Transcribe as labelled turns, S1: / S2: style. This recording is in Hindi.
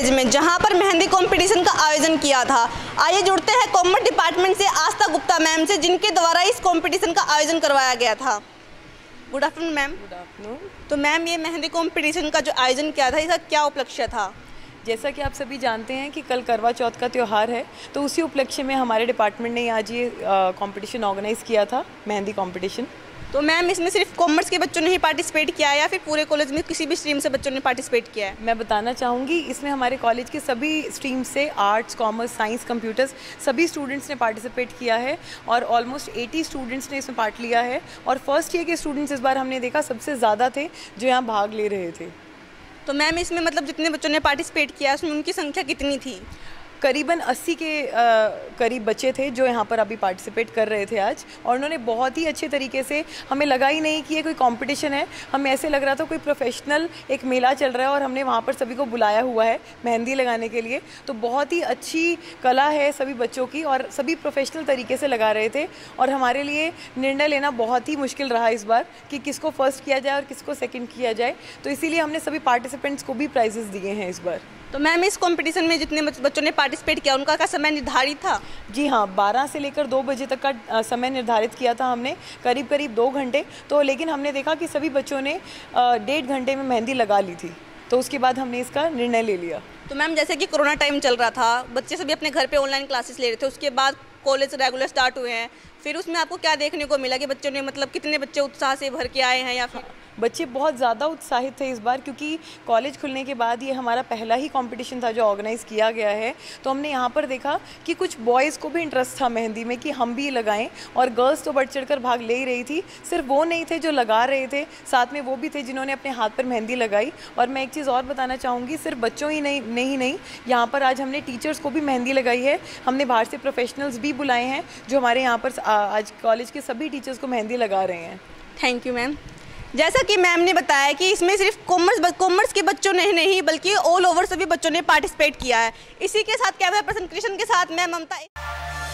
S1: कॉलेज में जहां पर मेहंदी कंपटीशन का आयोजन किया था। आइए जुड़ते हैं कॉमर्स डिपार्टमेंट से आस्था गुप्ता मैम से, जिनके द्वारा इस कंपटीशन का आयोजन करवाया गया था। Good afternoon ma'am.
S2: Good afternoon.
S1: तो मैम, ये मेहंदी कंपटीशन का जो आयोजन किया था, इसका क्या उपलक्ष्य था?
S2: जैसा कि आप सभी जानते हैं कि कल करवा चौथ का त्यौहार है, तो उसी उपलक्ष्य में हमारे डिपार्टमेंट ने आज ये कंपटीशन ऑर्गेनाइज़ किया था, मेहंदी कंपटीशन।
S1: तो मैम, इसमें सिर्फ कॉमर्स के बच्चों ने ही पार्टिसिपेट किया है या फिर पूरे कॉलेज में किसी भी स्ट्रीम से बच्चों ने पार्टिसिपेट किया है?
S2: मैं बताना चाहूँगी, इसमें हमारे कॉलेज के सभी स्ट्रीम से आर्ट्स, कॉमर्स, साइंस, कंप्यूटर्स सभी स्टूडेंट्स ने पार्टिसिपेट किया है और ऑलमोस्ट 80 स्टूडेंट्स ने इसमें पार्ट लिया है। और फर्स्ट ईयर के स्टूडेंट्स इस बार हमने देखा सबसे ज़्यादा थे जो यहाँ भाग ले रहे थे।
S1: तो मैम, इसमें मतलब जितने बच्चों ने पार्टिसिपेट किया उसमें उनकी संख्या कितनी थी?
S2: करीबन 80 के करीब बच्चे थे जो यहाँ पर अभी पार्टिसिपेट कर रहे थे आज, और उन्होंने बहुत ही अच्छे तरीके से, हमें लगा ही नहीं कि ये कोई कंपटीशन है, हमें ऐसे लग रहा था कोई प्रोफेशनल एक मेला चल रहा है और हमने वहाँ पर सभी को बुलाया हुआ है मेहंदी लगाने के लिए। तो बहुत ही अच्छी कला है सभी बच्चों की और सभी प्रोफेशनल तरीके से लगा रहे थे। और हमारे लिए निर्णय लेना बहुत ही मुश्किल रहा इस बार कि किसको फर्स्ट किया जाए और किसको सेकेंड किया जाए, तो इसीलिए हमने सभी पार्टिसिपेंट्स को भी प्राइजेस दिए हैं इस बार।
S1: तो मैम, इस कंपटीशन में जितने बच्चों ने पार्टिसिपेट किया उनका क्या समय निर्धारित था?
S2: जी हाँ, 12 से लेकर 2 बजे तक का समय निर्धारित किया था हमने, करीब 2 घंटे। तो लेकिन हमने देखा कि सभी बच्चों ने 1.5 घंटे में मेहंदी लगा ली थी, तो उसके बाद हमने इसका निर्णय ले लिया।
S1: तो मैम, जैसे कि कोरोना टाइम चल रहा था, बच्चे सभी अपने घर पे ऑनलाइन क्लासेस ले रहे थे, उसके बाद कॉलेज रेगुलर स्टार्ट हुए हैं, फिर उसमें आपको क्या देखने को मिला कि बच्चों ने मतलब कितने बच्चे उत्साह से भर के आए हैं? या फिर
S2: बच्चे बहुत ज़्यादा उत्साहित थे इस बार, क्योंकि कॉलेज खुलने के बाद ये हमारा पहला ही कंपटीशन था जो ऑर्गेनाइज़ किया गया है। तो हमने यहाँ पर देखा कि कुछ बॉयज़ को भी इंटरेस्ट था मेहंदी में कि हम भी लगाएं, और गर्ल्स तो बढ़ चढ़कर भाग ले ही रही थी। सिर्फ वो नहीं थे जो लगा रहे थे, साथ में वो भी थे जिन्होंने अपने हाथ पर मेहंदी लगाई। और मैं एक चीज़ और बताना चाहूँगी, सिर्फ बच्चों ही नहीं, यहाँ पर आज हमने टीचर्स को भी मेहंदी लगाई है। हमने बाहर से प्रोफेशनल्स भी बुलाए हैं जो हमारे यहाँ पर आज कॉलेज के सभी टीचर्स को मेहंदी लगा रहे हैं।
S1: Thank you ma'am. जैसा कि मैम ने बताया कि इसमें सिर्फ कॉमर्स के बच्चों ने नहीं बल्कि ऑल ओवर सभी बच्चों ने पार्टिसिपेट किया है। इसी के साथ कैमरा पर्सन कृष्ण के साथ मैं ममता।